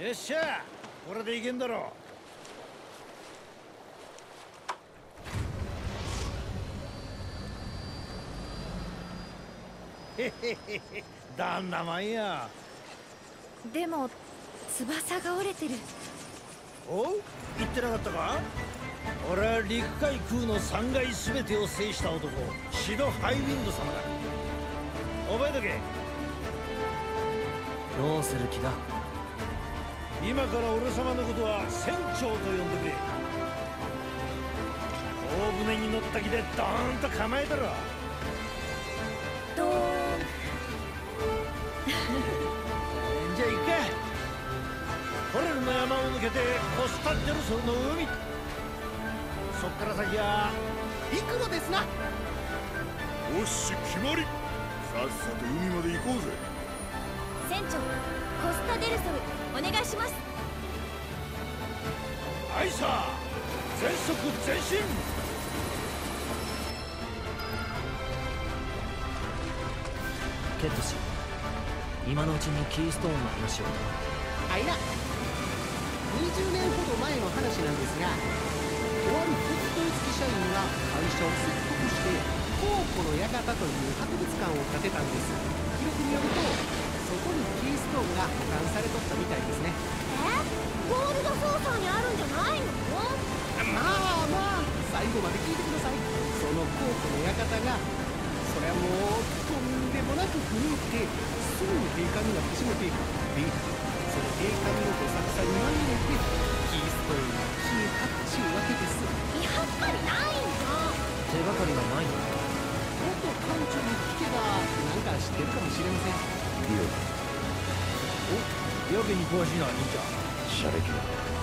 よっしゃ、これでいけんだろ。へへへへ、旦那まんや。 でも翼が折れてる。 おう、言ってなかったか。俺は陸海空の3階全てを制した男、シド・ハイウィンド様だ。覚えとけ。 どうする気だ。 今から俺様のことは船長と呼んでくれ。大船に乗った気でドーンと構えたろ。 ドーン。 じゃあ行くか。ホレルの山を抜けてコスタ・デルソルの海、そっから先は陸路ですな。 よし、決まり。さっさと海まで行こうぜ。 船長、コスタ・デルソルお願いします。 アイサー、全速前進。 ケット氏、今のうちにキーストーンの話を。 あいな、20年ほど前の話なんですが、とある鉄道付き社員が会社を説得して宝庫の館という博物館を建てたんです。記録によるとそこにキーストーンが保管されとったみたいですね。 ゴールドソーサーにあるんじゃないの？ まあ最後まで聞いてください。その宝庫の館が、そりゃもうとんでもなく古くてすぐに閉館になってしまって、でその閉館のどさくさに紛れてキーストーンが消えたっちゅうわけです。 やっぱりないんだ。 手がかりがないの。 元館長に聞けばなんか知ってるかもしれません。 お、やけに詳しいな兄ちゃん。 シャレキだ。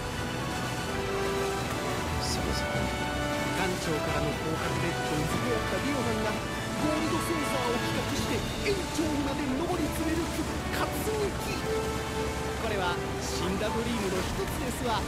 それそこ。 館長からの合格でどん底やったリオマンがゴールドセンサーを企画して園長にまで上り詰める復活劇。これは死んだドリームの一つですわ。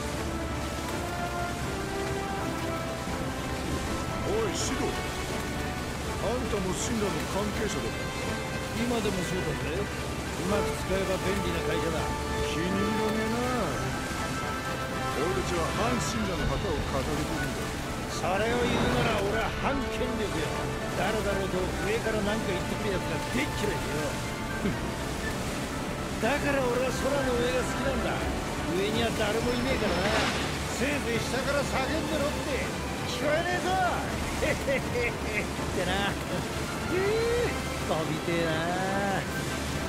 おい、シド。あんたもシンラの関係者だった。 今でもそうだぜ。うまく使えば便利な会社だ。 気に入らねえな。俺たちは反シンラの旗を掲げてるんだ。 それを言うなら俺は反権力よ。誰だろうと上から何か言ってくるやつがでっ嫌いよ。だから俺は空の上が好きなんだ。上には誰もいねえからな。せいぜい下から叫んでろって聞こえねえぞ。へへへへってな。飛びてえな。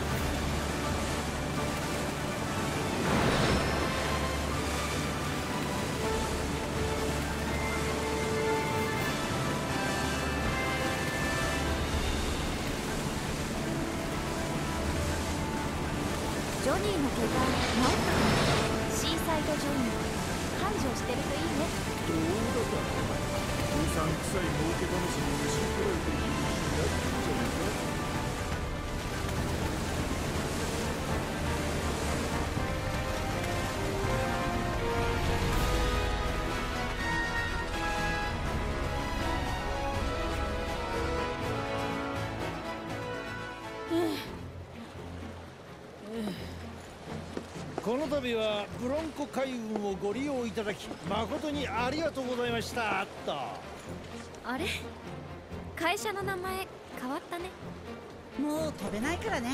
ジョニーの怪我治ったかな。シーサイドジョニー繁盛してるといいね。 どうだか。うさんくさい儲け話に虫取られている気になってんじゃねえか。 この度はブロンコ海運をご利用いただき誠にありがとうございましたと。 あれ、会社の名前変わったね。 もう飛べないからね。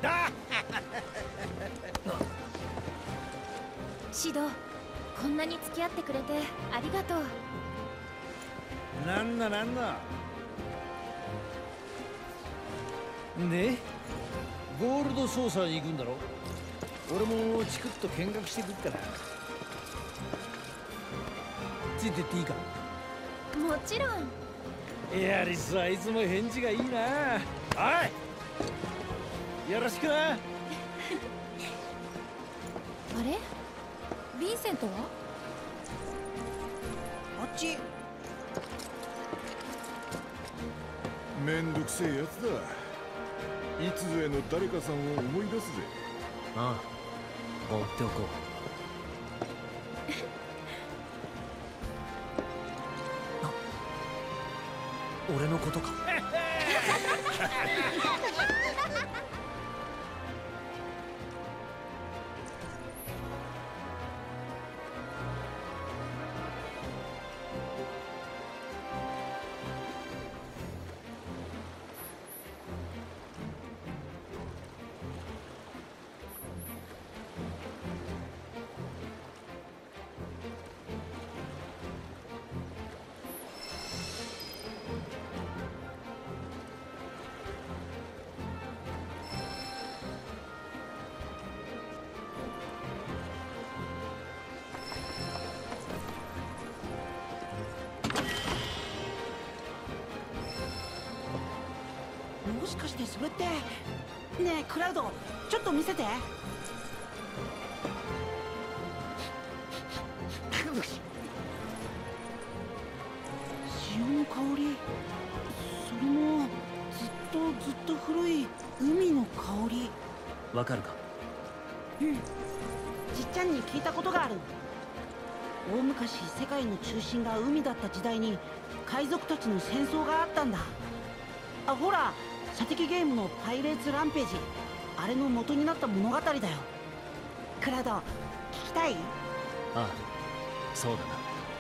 シド、こんなに付き合ってくれてありがとう。 なんだなんだ。でゴールドソーサーに行くんだろ。俺もチクッと見学してくっからついてっていいか。 もちろん。 やりすはいつも返事がいいな。おい、よろしくな。 あれ、ヴィンセントは？ あっち。 めんどくせえやつだ。いつぞやの誰かさんを思い出すぜ。 ああ、放っておこう。俺のことか。 てそれって。ねえクラウド、ちょっと見せて。潮の香り、それもずっと古い海の香り。 わかるか？ うん、じっちゃんに聞いたことがある。大昔世界の中心が海だった時代に海賊たちの戦争があったんだ。あ、ほら射的ゲームのパイレーツランページ、あれの元になった物語だよ。クラウド、聞きたい？ ああ、そうだな。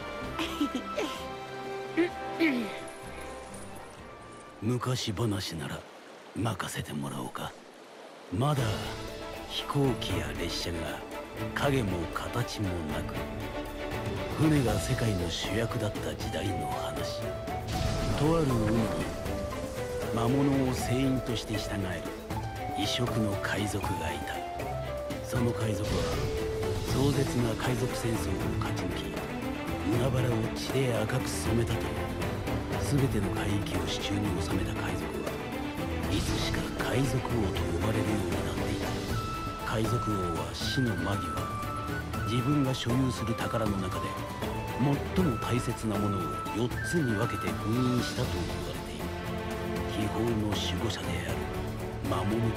昔話なら任せてもらおうか。まだ飛行機や列車が影も形もなく、船が世界の主役だった時代の話。とある海に魔物を聖員として従える異色の海賊がいた。その海賊は壮絶な海賊戦争を勝ち抜き、海原を血で赤く染めたという。全ての海域を手中に収めた海賊はいつしか海賊王と呼ばれるようになっていた。海賊王は死の間際、自分が所有する宝の中で最も大切なものを4つに分けて封印したと言われている。秘宝の守護者である魔物と共に。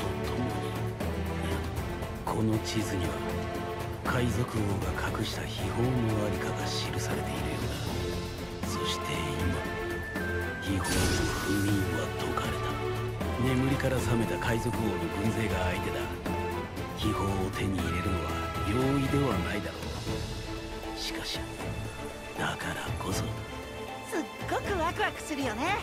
この地図には海賊王が隠した秘宝の在りかが記されているようだ。そして今、秘宝の封印は解かれた。眠りから覚めた海賊王の軍勢が相手だ。秘宝を手に入れるのは容易ではないだろう。しかしだからこそ、 すっごくワクワクするよね。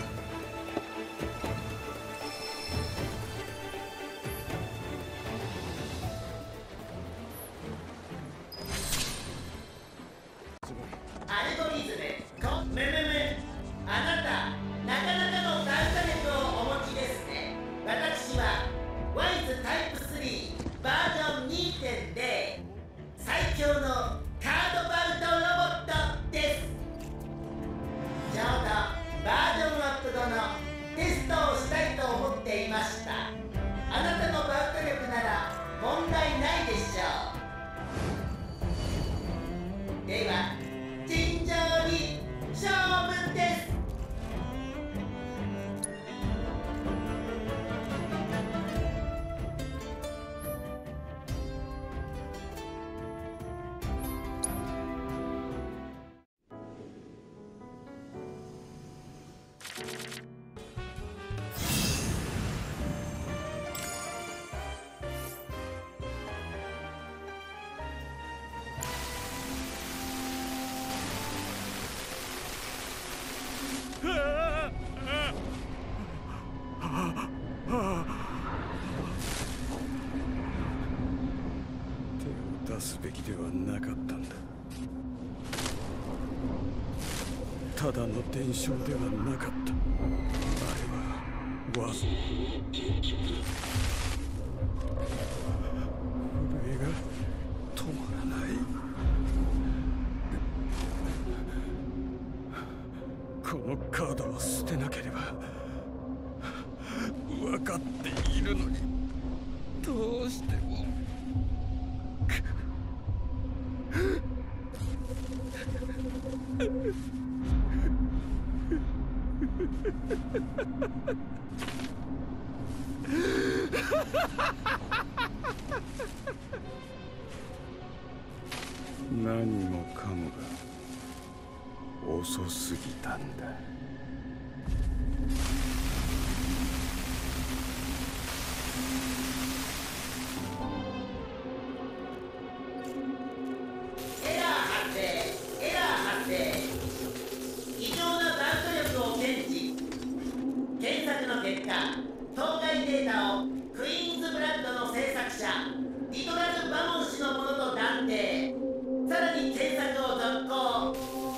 アルゴリズム、あなた、なかなかのダウンタレントをお持ちですね。私は、ワイズタイプ3バージョン 2.0 最強のカードバウトロボットです。ちょうどバージョンアップ後のテストをしたいと思っていました。あなたのバウト力なら問題ないでしょう。では、尋常に勝負です。 手を出すべきではなかったんだ。ただの伝承ではなかった。あれは震えが止まらない。このカードを捨てなければ。分かっているのに、どうしても。何もかもが遅すぎたんだ。 異常なバウト力を検知。検索の結果、当該データをクイーンズブラッドの制作者リドラル・バモン氏のものと断定。さらに検索を続行。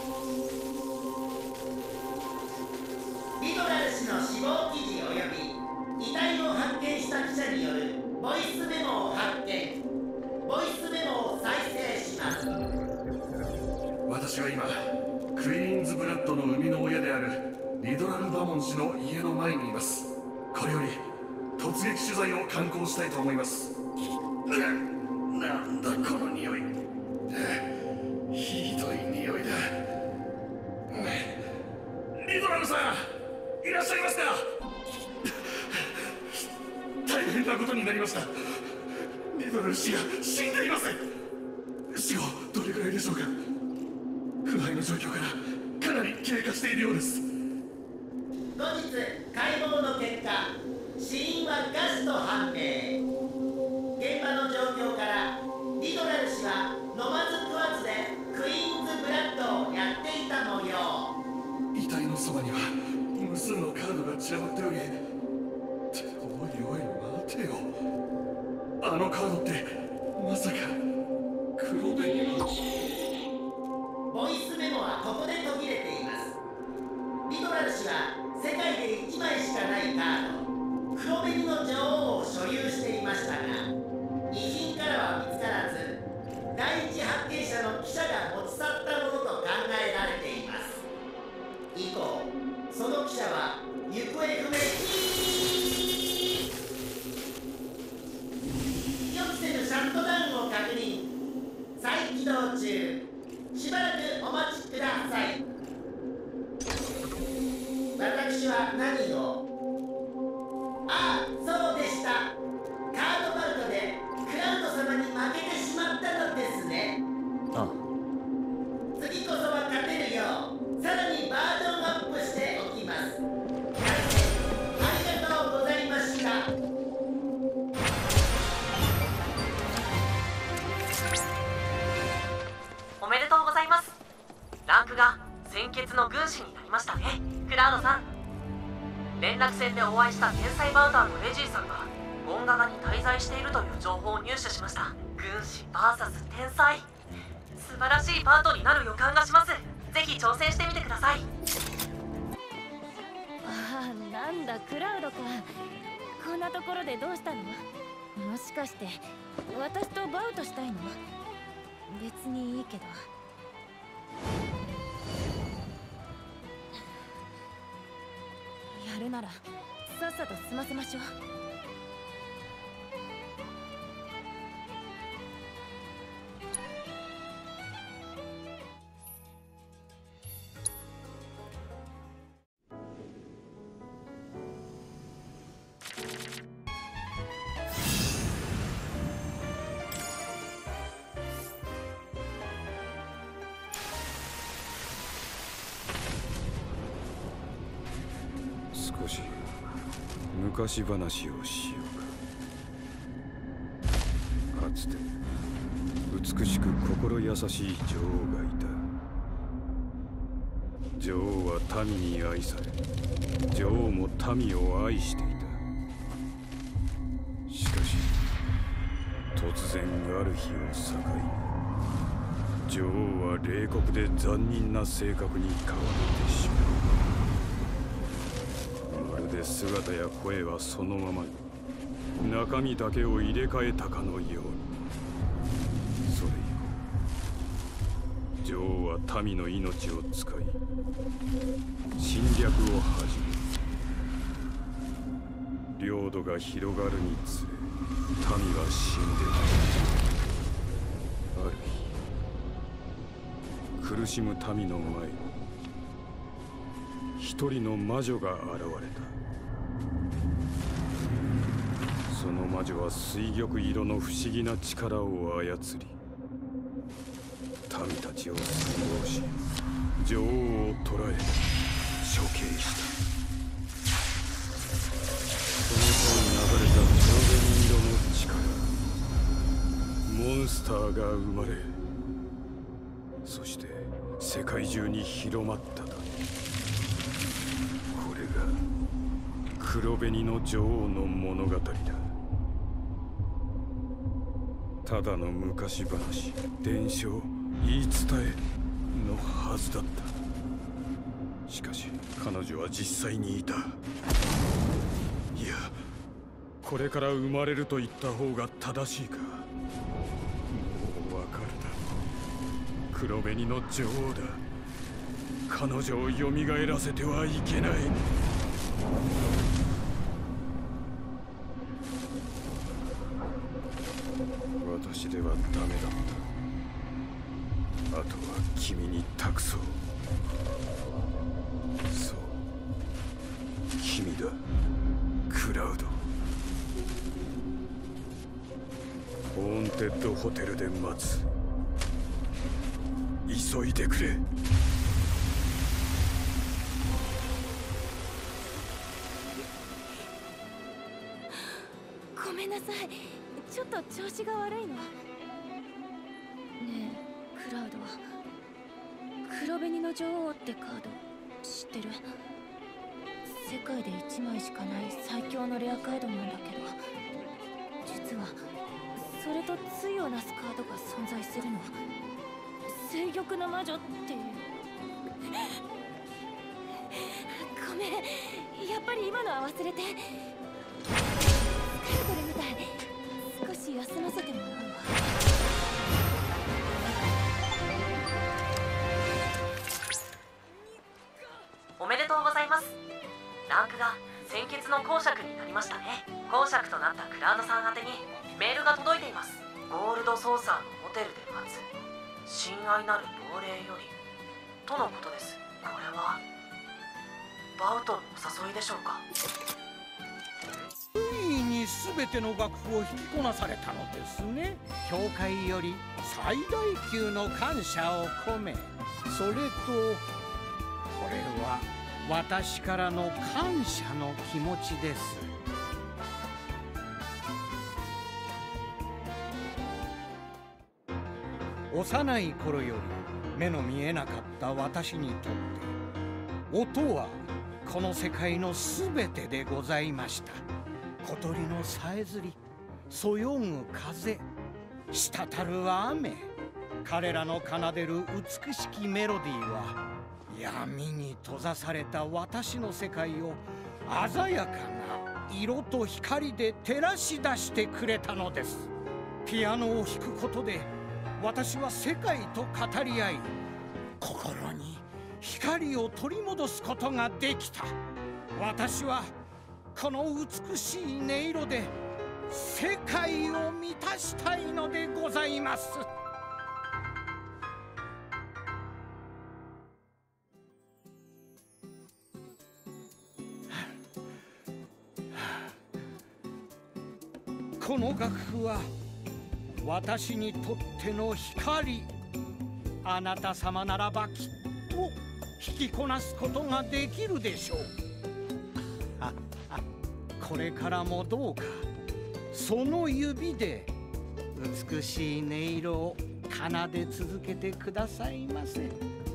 リドラル氏の死亡記事及び遺体を発見した記者によるボイスメモを発見。ボイスメモを再生します。 私は今クイーンズブラッドの生みの親であるリドラル・バモン氏の家の前にいます。これより突撃取材を敢行したいと思います。なんだこの匂い。ひどい匂いだ。リドラルさん、いらっしゃいますか。大変なことになりました。リドラル氏が死んでいます。死後どれくらいでしょうか。腐敗の状況からかなり経過しているようです。 後日解剖の結果、死因はガスと判明。現場の状況からリドラル氏は飲まず食わずでクイーンズブラッドをやっていた模様。 遺体のそばには無数のカードが散らばっており、おいおい待てよ。あのカードってまさか黒紅の。 ボイスメモはここで途切れています。リドラル氏は世界で1枚しかないカード、黒紅の女王を所有していましたが、遺品からは見つからず、第一発見者の記者が持ち去ったものと考えられています。以降、その記者は行方不明に。予期せぬシャットダウンを確認。再起動中。しばらくお待ちください。私は何を。ああ、そうでした。カードバルトでクラウド様に負けてしまったのですね。 ああ、 次こそは勝てるよう、さらにバージョンアップしておきます。ありがとうございました。 おめでとうございます。ランクが先決の軍師になりましたね、クラウドさん。連絡船でお会いした天才バウターのレジーさんがゴンガガに滞在しているという情報を入手しました。軍師 VS 天才、素晴らしいパートになる予感がします。ぜひ挑戦してみてください。 ああ、なんだクラウドか。こんなところでどうしたの。もしかして私とバウトしたいの。別にいいけど。やるならさっさと済ませましょう。 少し昔話をしようか。かつて美しく心優しい女王がいた。女王は民に愛され、女王も民を愛していた。しかし突然ある日を境に、女王は冷酷で残忍な性格に変わってしまう。姿や声はそのままに、中身だけを入れ替えたかのように。それ以降、女王は民の命を使い侵略を始め、領土が広がるにつれ民は死んでいく。ある日、苦しむ民の前に一人の魔女が現れた。その魔女は水玉色の不思議な力を操り、民たちを先導し、女王を捕らえ処刑した。その際流れた黒紅色の地からモンスターが生まれ、そして世界中に広まっただ。これが黒紅の女王の物語だ。ただの昔話、伝承、言い伝えのはずだった。しかし彼女は実際にいた。いや、これから生まれると言った方が正しいか。もうわかるだろう。黒紅の女王だ。彼女を蘇らせてはいけない。 私ではダメだった。あとは君に託そう。そう、君だ、クラウド。ホーンテッドホテルで待つ。急いでくれ。 ごめんなさい、ちょっと調子が悪いの。ねえクラウド、黒紅の女王ってカード知ってる？世界で1枚しかない最強のレアカードなんだけど、実はそれと対をなすカードが存在するの。正玉の魔女っていう。ごめん、やっぱり今のは忘れて。疲れてるみたい。少し休ませてもらうわ。 おめでとうございます。ランクが先決の公爵になりましたね。公爵となったクラウドさん宛てにメールが届いています。ゴールドソーサーのホテルで待つ。親愛なる亡霊よりとのことです。これはバウトのお誘いでしょうか？ ついに全ての楽譜を引きこなされたのですね。教会より最大級の感謝を込め、それとこれは私からの感謝の気持ちです。幼い頃より目の見えなかった私にとって音はこの世界のすべてでございました。小鳥のさえずり、そよぐ風、滴る雨、彼らの奏でる美しきメロディーは闇に閉ざされた私の世界を鮮やかな色と光で照らし出してくれたのです。ピアノを弾くことで私は世界と語り合い、心に光を取り戻すことができた。私はこの美しい音色で世界を満たしたいのでございます。この楽譜は私にとっての光。あなた様ならばきっと弾きこなすことができるでしょう。これからもどうかその指で美しい音色を奏で続けてくださいませ。